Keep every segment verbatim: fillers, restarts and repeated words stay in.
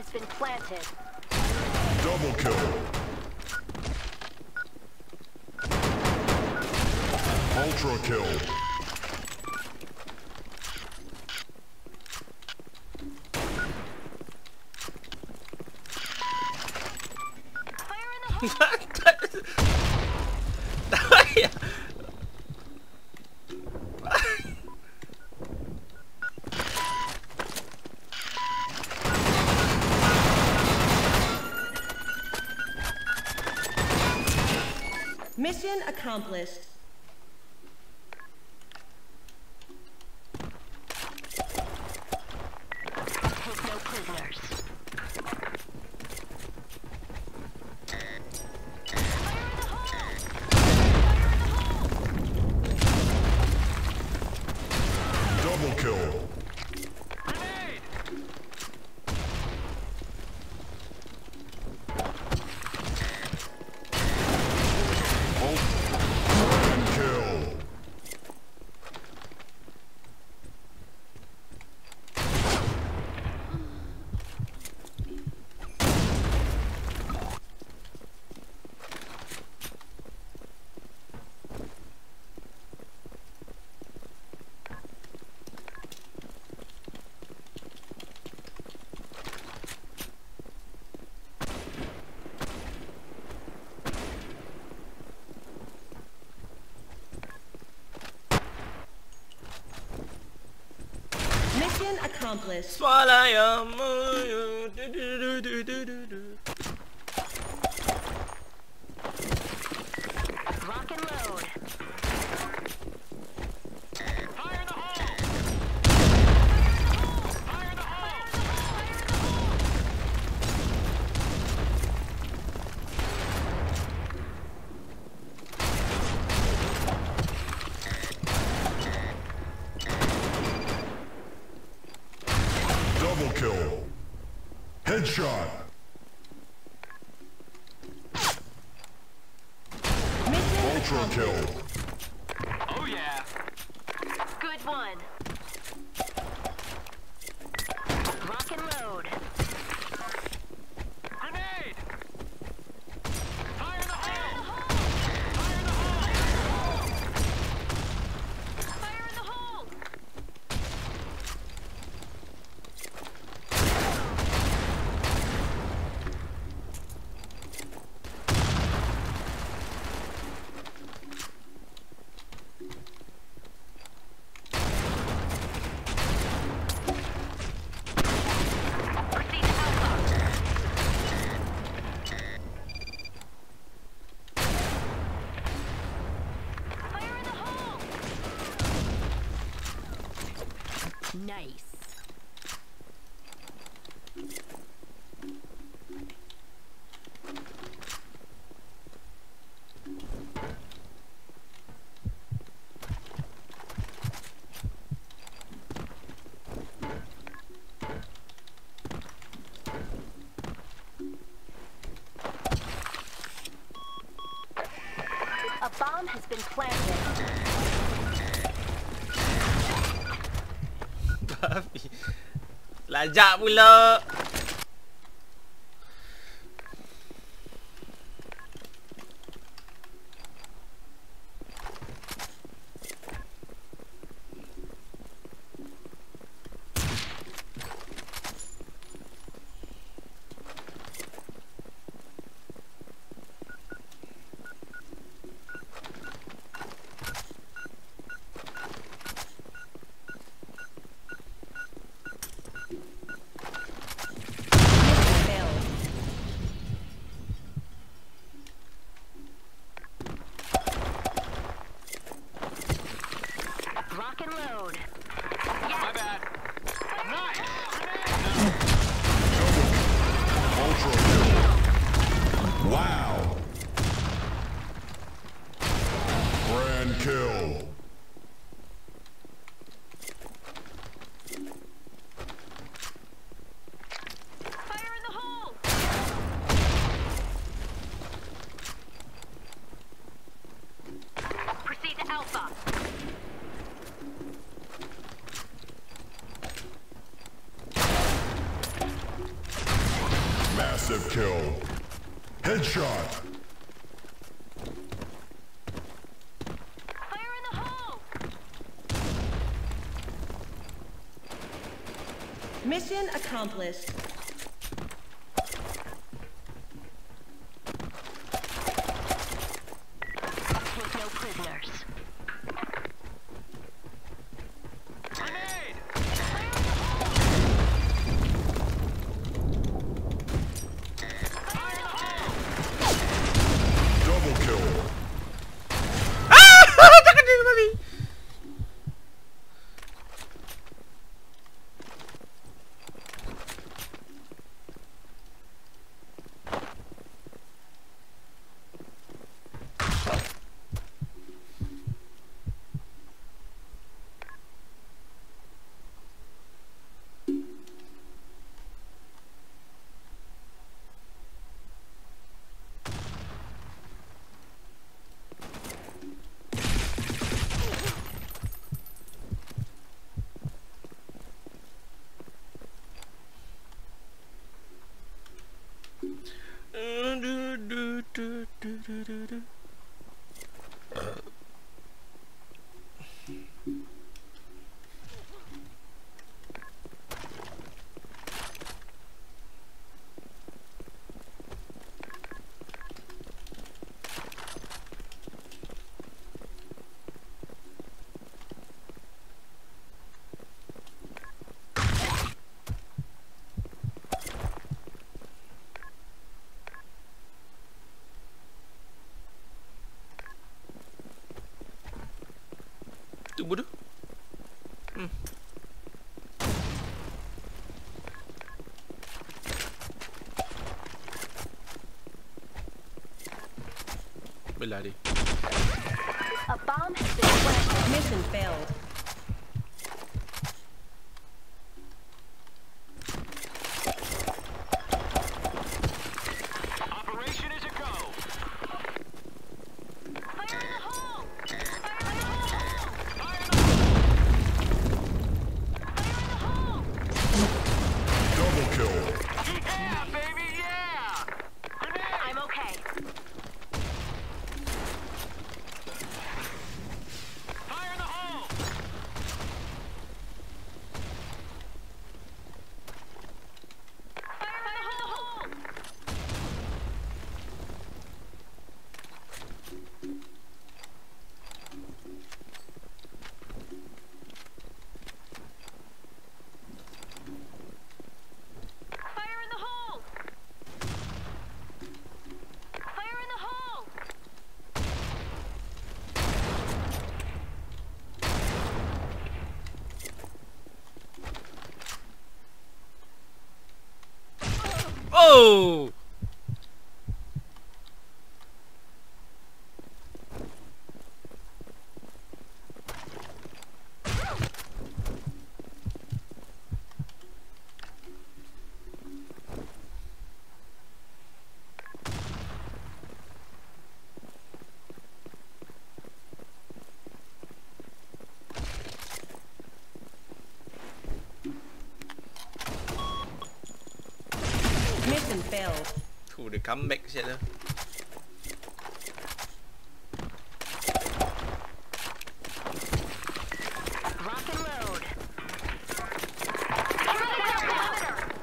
has been planted. Double kill. Ultra kill. Fire in the hole! Mission accomplished. Take no prisoners. Double kill. Mission accomplished. Swallow your moon. Do, do, do, do, do, do, do. Rock and load. Fire in the hole! Fire in the hole! Double kill. Headshot. Ultra kill. Oh yeah. Good one. Rock and load. Grenade! Fire in the hole! Fire in the hole! Fire in the hole! Proceed to Alpha. Fire in the hole! Nice. A bomb has been planted. Babi. Lajak pula. Massive kill. Headshot. Fire in the hole! Mission accomplished. Take no prisoners. Grenade! Fire in the hole! Fire in the hole! Double kill. Jangan dia babi. Tu bodoh. Hmm. Belah dia. A bomb has been planted. Mission failed. Operation is a go. Fire in the hole! Fire in the hole! Fire in the hole! Double kill. Yeah, baby, yeah! Grenade! I'm okay. Fire in the hole! Fire in the hole! Fire in the hole! Fire in the hole! Oh! Mission failed. Tu dia comeback siap dah. Rock and load. Fire in the hole!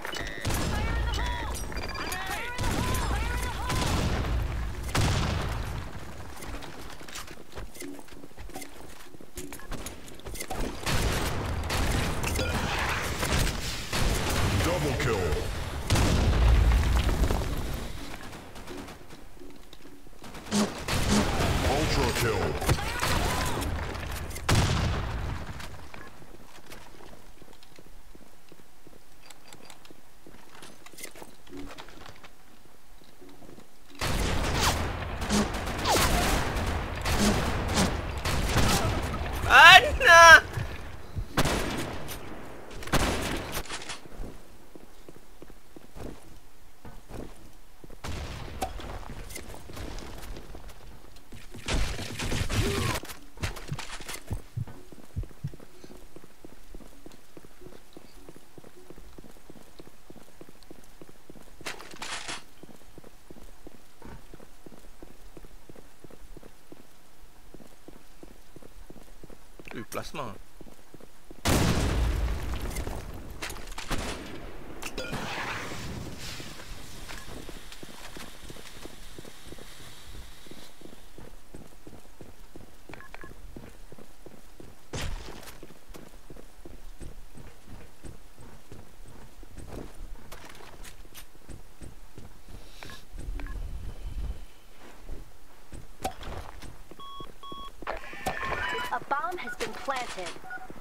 Grenade! Fire in the hole! Double kill. Uh, plasma. A bomb has been planted.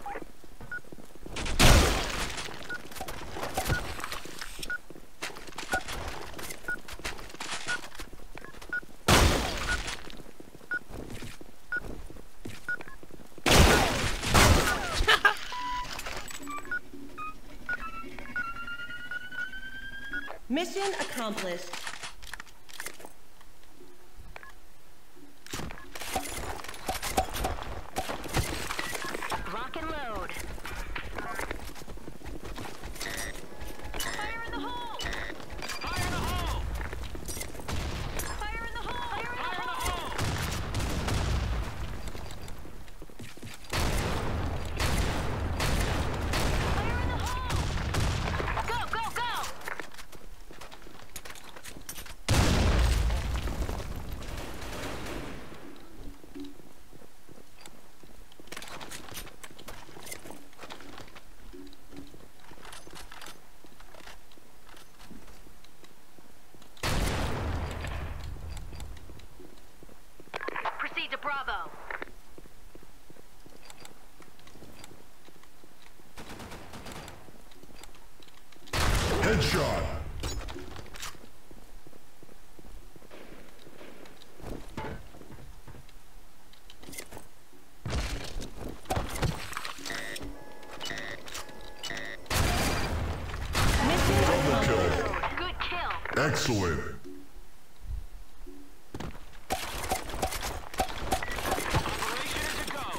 Mission accomplished. Rock and load. Fire in the hole! Fire in the hole! Fire in the hole! Fire in the hole! Fire in the hole! Go, go, go! Proceed to Bravo. Headshot. Mission Double kill. Good kill. Excellent. Operation is a go!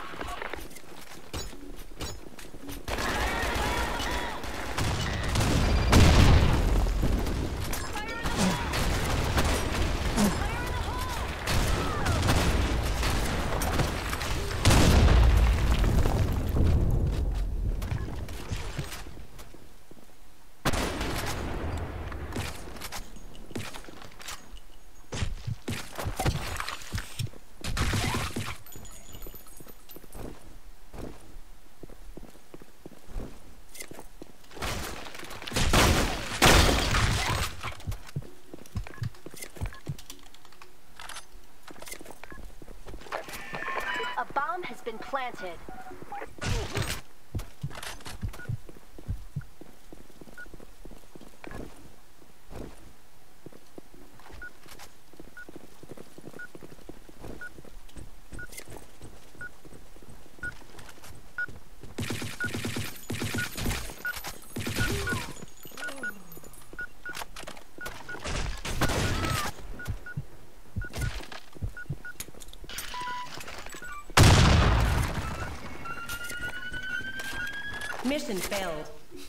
A bomb has been planted. Mission failed.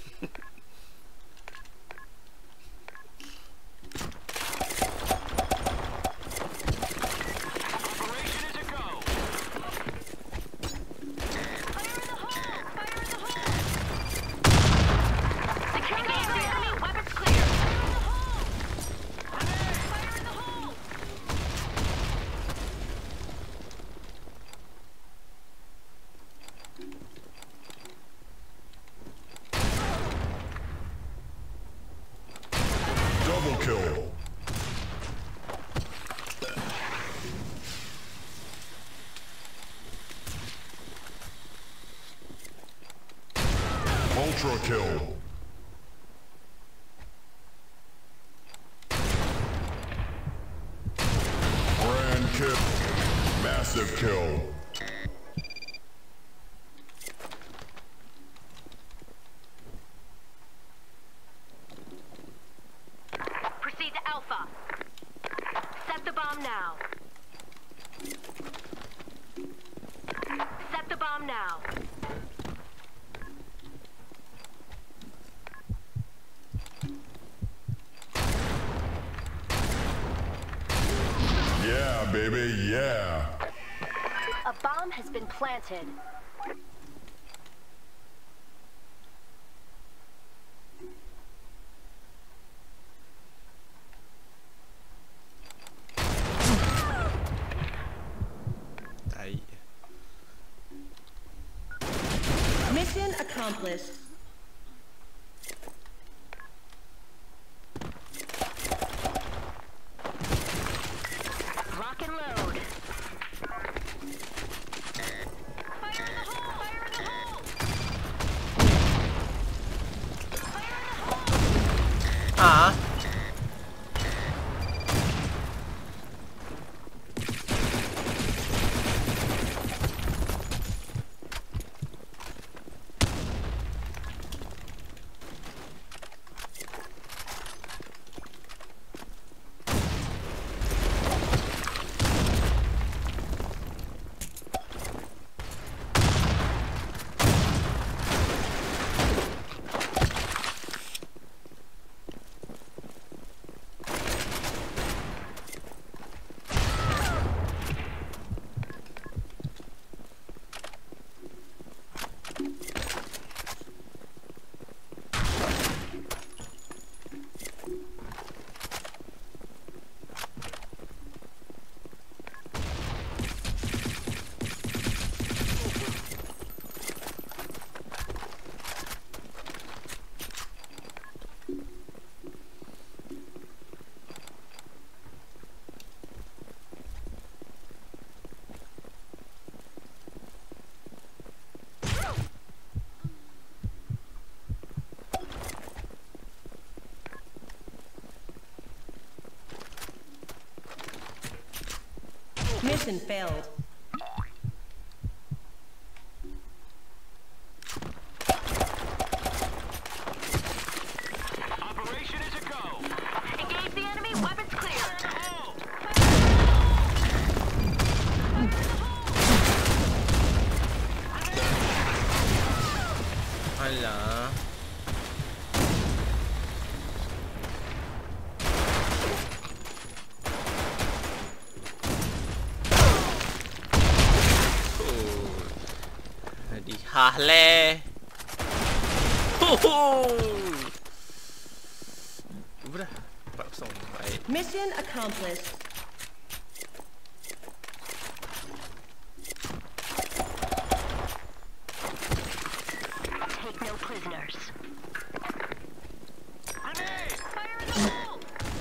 Operation is a go! Fire in the hole! Fire in the hole! Securing the area! Weapons clear! Fire in the hole! Fire in the hole! Double kill. Ultra kill. Grand kill. Massive kill. Proceed to Alpha. Set the bomb now. Set the bomb now. Yeah, baby, yeah. A bomb has been planted. accomplished. Rock and load. Fire in the hole! Fire in the hole! Fire in the hole! Ah. Mission failed. Operation is a go. Engage the enemy. Weapons clear. Hole. Alah. Di hah leh. Ho ho. Udah, empat kosong. Baik. Mission accomplished. Take no prisoners. Grenade. Fire in the hole!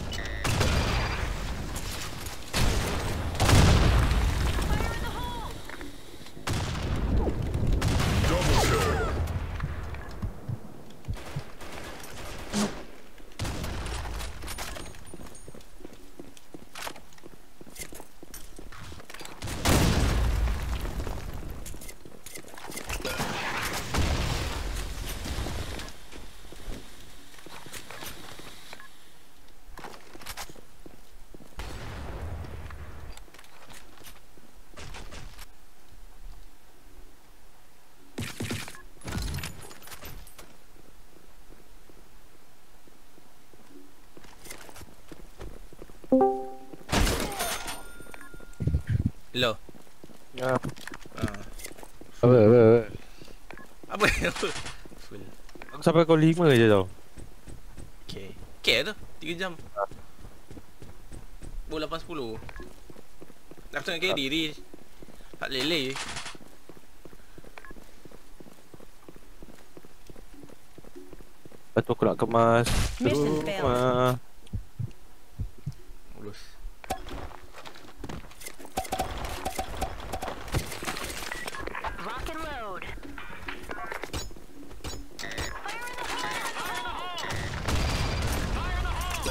Fire in the hole! Double kill. Lo. Ya. Ah. Apa, apa, apa. Apa? Apa? Full. Aku sampai kau lima je tau. Okay. Okay tu. tiga jam. Oh, lapan sepuluh. Aku tengah carry ni. Tak lele. Lepas tu aku nak kemas Mission failed. rumah. Mulus. Rock and load. Fire in the hole! Fire in the hole.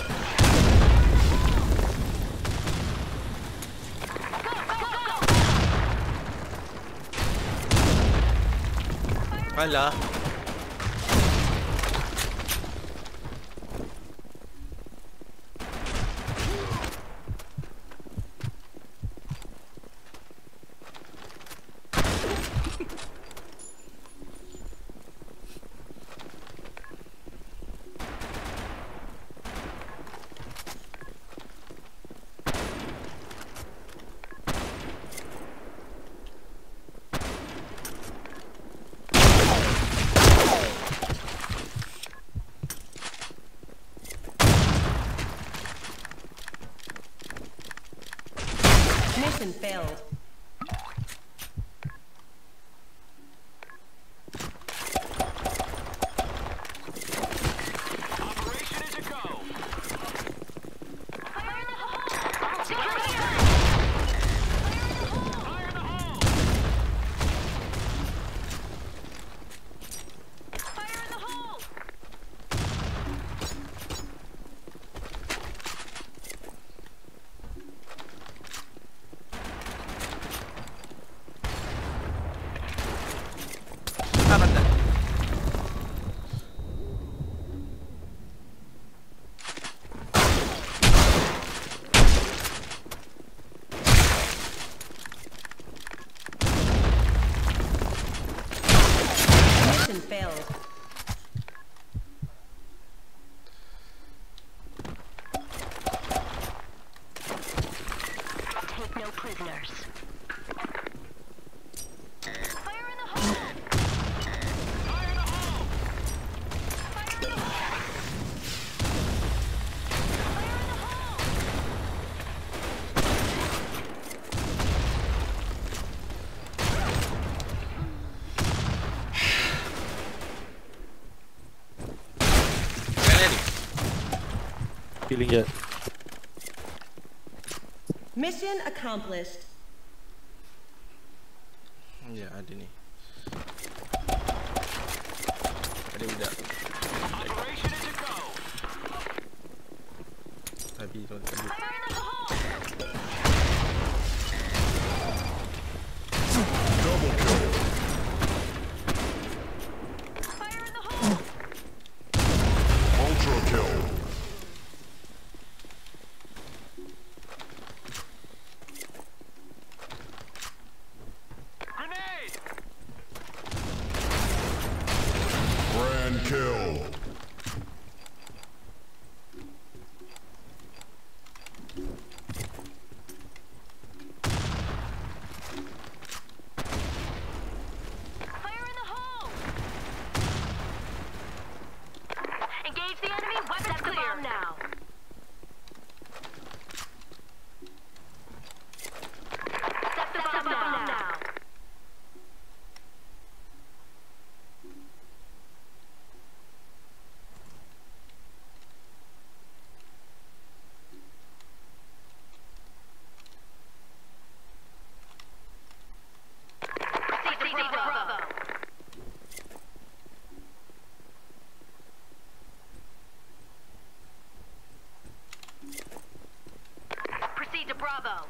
Go, go, go! Alah. Mission failed. prisoners. Fire in the hole! Fire in the hole! Fire in the hole! Kan ni? Killing je. Mission accomplished. Ya, ada ni. Ada budak. Operation is a go! Tapi tu tadi. Fire in the hole! Double kill. Fire in the hole! Ultra kill. Grenade! Grand kill. Fire in the hole! Engage the enemy. Weapons clear. Bomb now. Set the bomb now. now. Proceed to Bravo. Proceed to Bravo.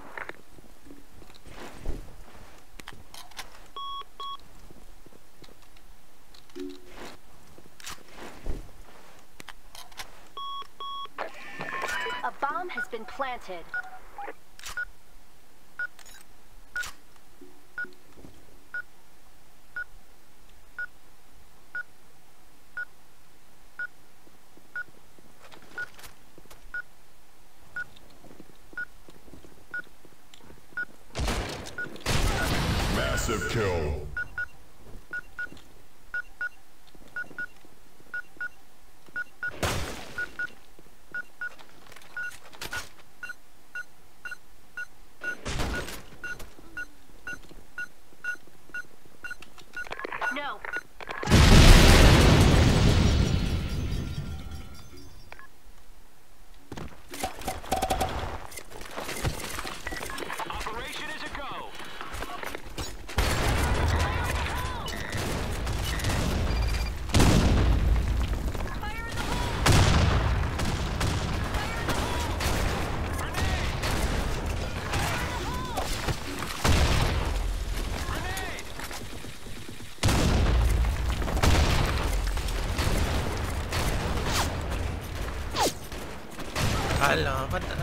A bomb has been planted. Massive kill. No. Operation is a go! Fire in the hole! Grenade! Alah, patah.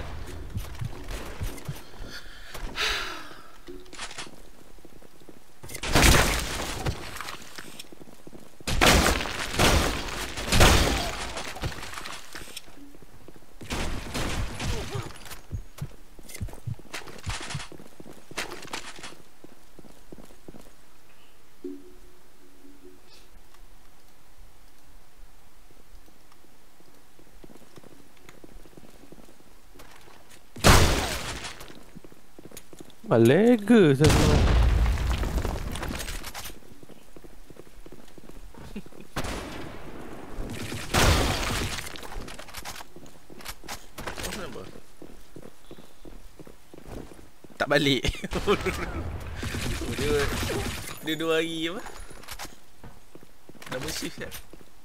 Ah, lega sama. Oh, kenapa? Tak balik. Oh, dia dia dua hari apa? Double shift kan?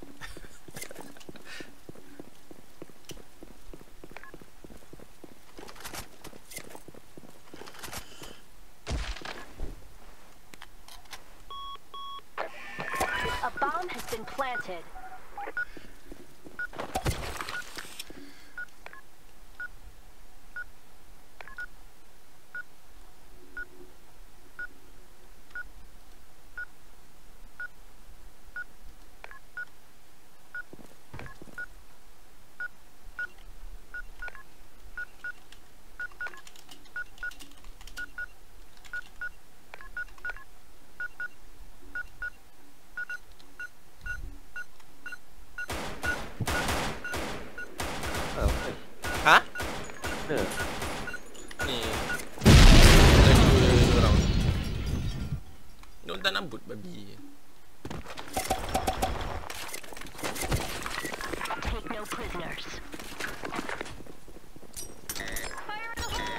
A bomb has been planted. Ha? Mana? Ni. Lagi dua round. Dia tak nak boot babi. Take no prisoners. Fire in the hole!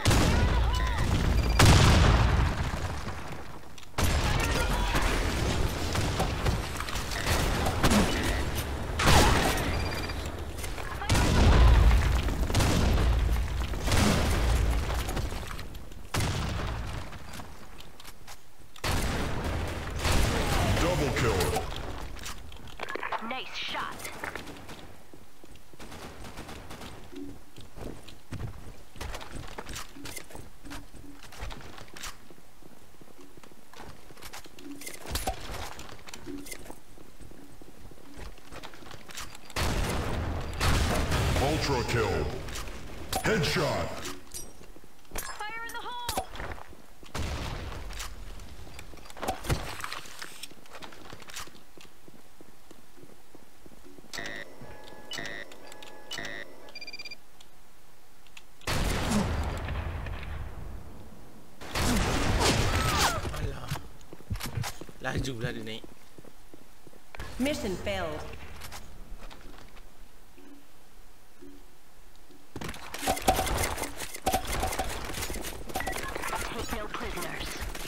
Double kill. Nice shot. Ultra kill. Headshot. Fire in the hole! Alah. Laju lah dia naik. Mission failed. Take no prisoners.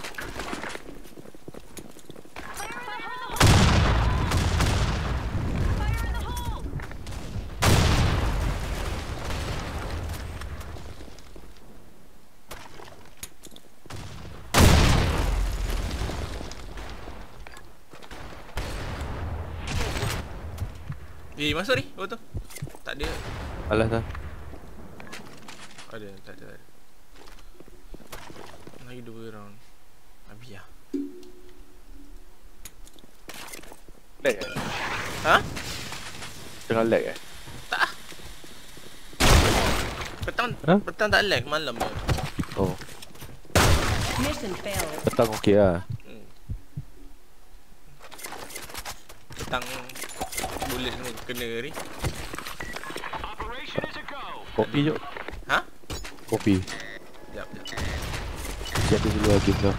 Fire in the hole! Fire in the hole! Eh, masuk ni. Oh tu. Tak ada. Alas lah. Ada, tak ada. Tak ada. Lagi dua round. Habis lah. Lag eh? Ha? Tengah lag eh? Tak ah. Petang, Ha? petang tak lag, malam je. Oh, Mission failed. petang okey lah. Hmm. Petang bullet semua kena ni. Operation is a go. Kopi jom. Ha? Kopi. Sekejap, sekejap. Siapa dulu lagi kau?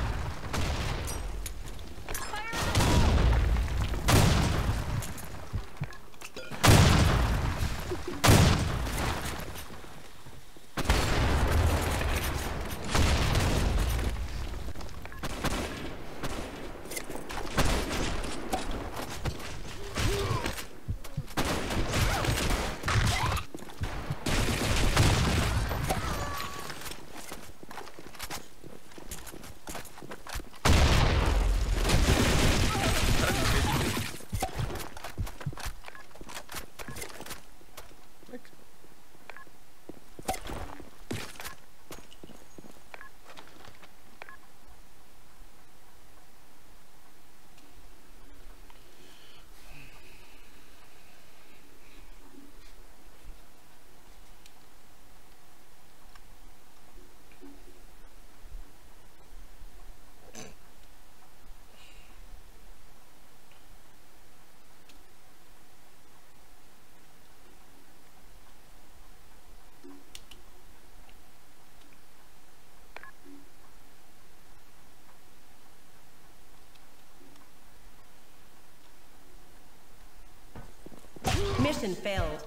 Mission failed.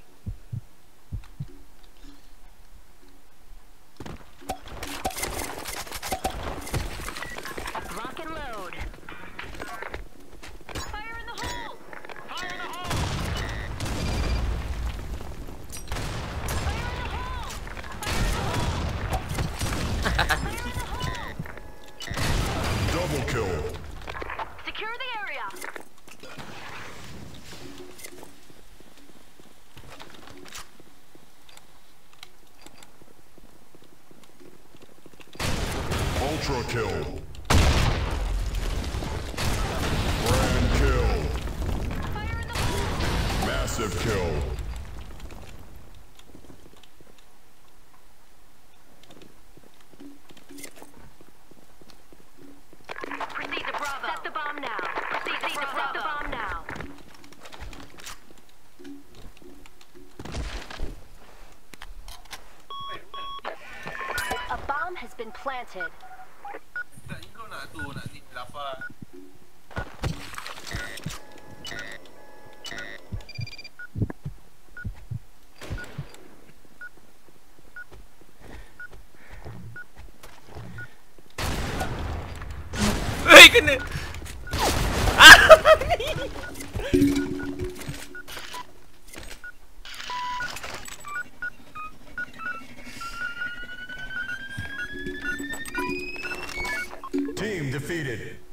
Lock and load. Fire in the hole! Fire in the hole. Fire in the hole! Fire in the hole! Double kill. Secure the area. Ultra kill. Grand kill. Fire in the hole! Massive kill. Proceed to Bravo. Set the bomb now. Proceed to Bravo. Set the bomb now. been planted. Tak, ni kau nak tu, nak ni lapar. Hei, kena! Team defeated.